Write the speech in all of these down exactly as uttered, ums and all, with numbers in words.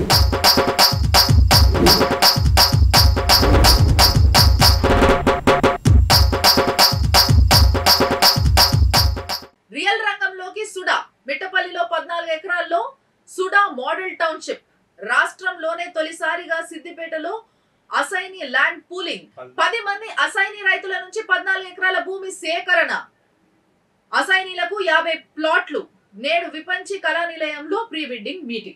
real రంగంలోకి సుడా మిట్టపల్లిలో పద్నాలుగు ఎకరాల్లో సుడా మోడల్ టౌన్షిప్ రాష్ట్రంలోనే తొలిసారిగా సిద్దిపేటలో అసైనీ ల్యాండ్ పూలింగ్ పది మంది అసైనీ రైతుల నుంచి పద్నాలుగు ఎకరాల భూమి సేకరణ అసైనీలకు యాభై ప్లాట్లు నేడు విపంచి కళా నిలయంలో ప్రీ వెడ్డింగ్ మీటింగ్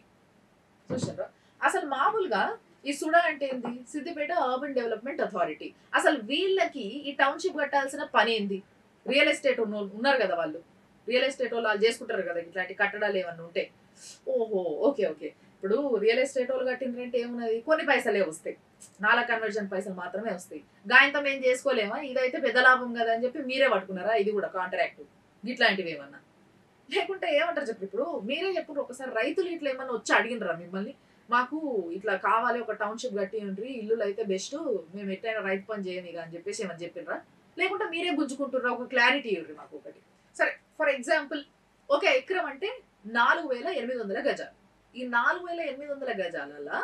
చూసారా అసలు మామూలుగా ఈ సుడా అంటే ఏంది సిద్దిపేట అర్బన్ డెవలప్మెంట్ అథారిటీ అసలు వీళ్ళకి ఈ టౌన్షిప్ కట్టాల్సిన పని ఏంది రియల్ ఎస్టేట్ ఉన్నారు కదా వాళ్ళు రియల్ ఎస్టేట్ వాళ్ళు చేసుకుంటారు కదా ఇట్లాంటి కట్టడాలు ఏమన్నా ఉంటే ఓహో ఓకే ఓకే ఇప్పుడు రియల్ ఎస్టేట్ వాళ్ళు కట్టిందంటే ఏమున్నది కొన్ని పైసలే వస్తాయి నాలా కన్వర్జన్ పైసలు మాత్రమే వస్తాయి గాయంతం ఏం చేసుకోలేమా ఇదైతే పెద్ద లాభం కదా అని చెప్పి మీరే పట్టుకున్నారా ఇది కూడా కాంట్రాక్ట్ ఇట్లాంటివి ఏమన్నా లేకుంటే ఏమంటారు చెప్పు ఇప్పుడు మీరే చెప్పు ఒకసారి రైతులు ఇట్లా ఏమన్నా వచ్చి అడిగినరా మిమ్మల్ని మాకు ఇట్లా కావాలి ఒక టౌన్షిప్ కట్టి ఉండ్రి ఇల్లులు అయితే బెస్ట్ మేము ఎట్లయినా రైతు పని చేయని అని చెప్పేసి ఏమని చెప్పినరా లేకుంటే మీరే గుంజుకుంటున్నారా ఒక క్లారిటీ ఇవ్వరు మాకు ఒకటి సరే ఫర్ ఎగ్జాంపుల్ ఒక ఎకరం అంటే నాలుగు వేల ఎనిమిది వందల గజాలు ఈ నాలుగు వేల ఎనిమిది వందల గజాలలో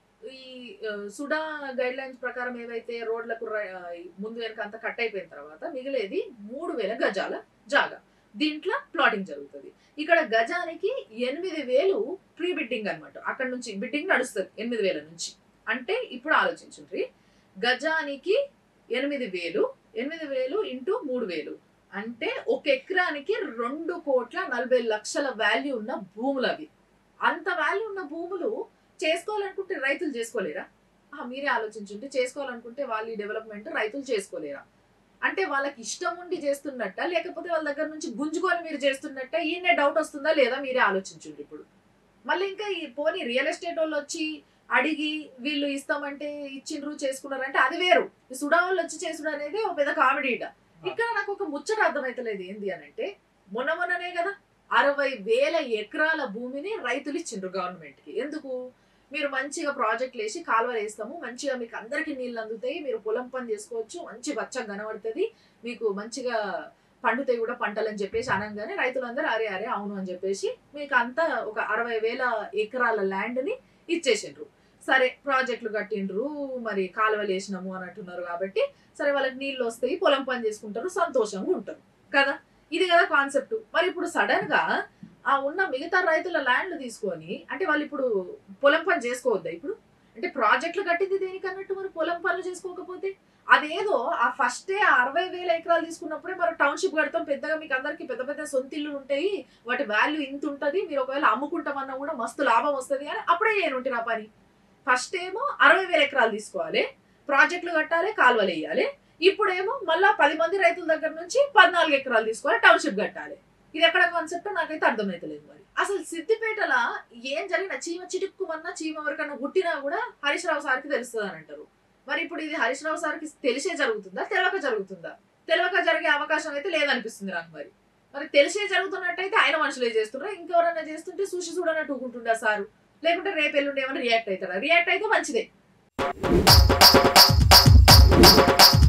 ఈ సుడా గైడ్ లైన్స్ ప్రకారం ఏవైతే రోడ్లకు ముందు వెనక అంతా కట్ అయిపోయిన తర్వాత మిగిలేది మూడు వేల గజాల జాగా దీంట్లో ప్లాటింగ్ జరుగుతుంది ఇక్కడ గజానికి ఎనిమిది వేలు ప్రీ బిడ్డింగ్ అనమాట అక్కడ నుంచి బిడ్డింగ్ నడుస్తుంది ఎనిమిది వేల నుంచి అంటే ఇప్పుడు ఆలోచించుండ్రి గజానికి ఎనిమిది వేలు ఎనిమిది వేలు ఇంటూ మూడు వేలు అంటే ఒక ఎకరానికి రెండు కోట్ల నలభై లక్షల వాల్యూ ఉన్న భూములు అవి అంత వాల్యూ ఉన్న భూములు చేసుకోవాలనుకుంటే రైతులు చేసుకోలేరా మీరే ఆలోచించుంటే చేసుకోవాలనుకుంటే వాళ్ళ డెవలప్మెంట్ రైతులు చేసుకోలేరా అంటే వాళ్ళకి ఇష్టం ఉండి చేస్తున్నట్ట లేకపోతే వాళ్ళ దగ్గర నుంచి గుంజుకొని మీరు చేస్తున్నట్ట ఈయనే డౌట్ వస్తుందా లేదా మీరే ఆలోచించండి ఇప్పుడు మళ్ళీ ఇంకా ఈ పోనీ రియల్ ఎస్టేట్ వాళ్ళు వచ్చి అడిగి వీళ్ళు ఇస్తామంటే ఇచ్చిండ్రు చేసుకున్నారంటే అది వేరు ఈ సుడా వాళ్ళు వచ్చి చేసుడు అనేది ఒక పెద్ద కామెడీ ఇక్కడ నాకు ఒక ముచ్చట అర్థమైతలేదు ఏంది అని అంటే మొన్న మొన్ననే కదా అరవై వేల ఎకరాల భూమిని రైతులు ఇచ్చిండ్రు గవర్నమెంట్ కి ఎందుకు మీరు మంచిగా ప్రాజెక్టులు వేసి కాలువలు వేస్తాము మంచిగా మీకు అందరికి నీళ్ళు అందుతాయి మీరు పొలం పని చేసుకోవచ్చు మంచి పచ్చగా కనబడుతుంది మీకు మంచిగా పండుతాయి కూడా పంటలు అని చెప్పేసి అనగానే రైతులందరూ అరే అరే అవును అని చెప్పేసి మీకు అంతా ఒక అరవై వేల ఎకరాల ల్యాండ్ ని ఇచ్చేసిండ్రు సరే ప్రాజెక్టులు కట్టిండ్రు మరి కాలువలు వేసినాము అని అంటున్నారు కాబట్టి సరే వాళ్ళకి నీళ్ళు వస్తాయి పొలం పని చేసుకుంటారు సంతోషంగా ఉంటారు కదా ఇది కదా కాన్సెప్ట్ మరి ఇప్పుడు సడన్ గా ఆ ఉన్న మిగతా రైతుల ల్యాండ్లు తీసుకొని అంటే వాళ్ళు ఇప్పుడు పొలం పని చేసుకోవద్దా ఇప్పుడు అంటే ప్రాజెక్టులు కట్టింది దేనికి అన్నట్టు మరి పొలం పనులు చేసుకోకపోతే అదేదో ఆ ఫస్టే ఆ అరవై వేల ఎకరాలు తీసుకున్నప్పుడే మరి టౌన్షిప్ కడతాం పెద్దగా మీకు అందరికి పెద్ద పెద్ద సొంత ఇల్లు ఉంటాయి వాటి వాల్యూ ఇంత ఉంటుంది మీరు ఒకవేళ అమ్ముకుంటామన్నా కూడా మస్తు లాభం వస్తుంది అని అప్పుడే ఏనుంటే నా పని ఫస్ట్ ఏమో అరవై వేల ఎకరాలు తీసుకోవాలి ప్రాజెక్టులు కట్టాలి కాలువలు వేయాలి ఇప్పుడేమో మళ్ళా పది మంది రైతుల దగ్గర నుంచి పద్నాలుగు ఎకరాలు తీసుకోవాలి టౌన్షిప్ కట్టాలి ఇది ఎక్కడ కాన్సెప్ట్ నాకైతే అర్థమైతలేదు మరి అసలు సిద్దిపేటలో ఏం జరిగిన చీమ చిటుక్కుమన్నా చీమ ఎవరికన్నా గుట్టినా కూడా హరీష్ రావు సార్కి తెలుస్తుంది అని అంటారు మరి ఇప్పుడు ఇది హరీష్ రావు సార్కి తెలిసే జరుగుతుందా తెలియక జరుగుతుందా తెలియక జరిగే అవకాశం అయితే లేదనిపిస్తుంది నాకు మరి మరి తెలిసే జరుగుతున్నట్టయితే ఆయన మనుషులే చేస్తున్నారు ఇంకెవరైనా చేస్తుంటే చూసి చూడనట్టు ఊకుంటుండా సారు లేకుంటే రేపు ఎల్లుండి ఏమైనా రియాక్ట్ అవుతారా రియాక్ట్ అయితే మంచిదే